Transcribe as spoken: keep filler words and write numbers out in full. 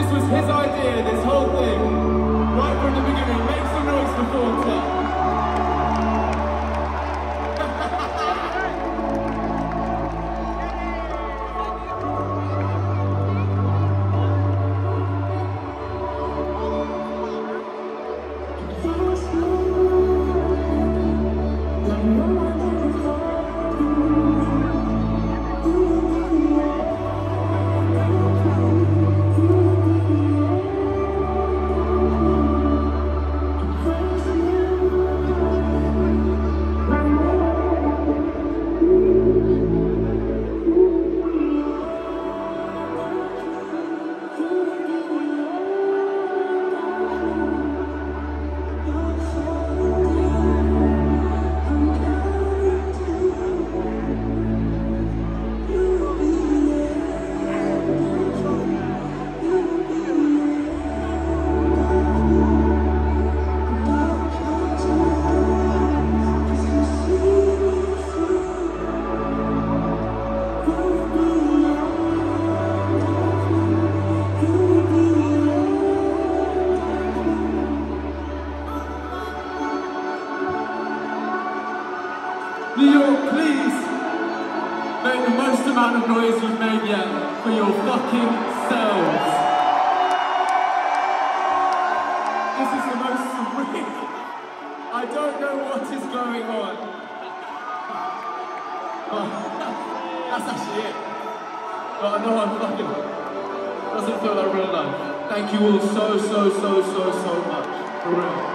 was his idea, this whole thing, right from the beginning. Make some noise for Thornton. New York, please make the most amount of noise you've made yet for your fucking selves. This is the most surreal. I don't know what is going on. Oh, that's actually it. But I know I'm fucking, doesn't feel like real life. Thank you all so, so, so, so, so much. For real.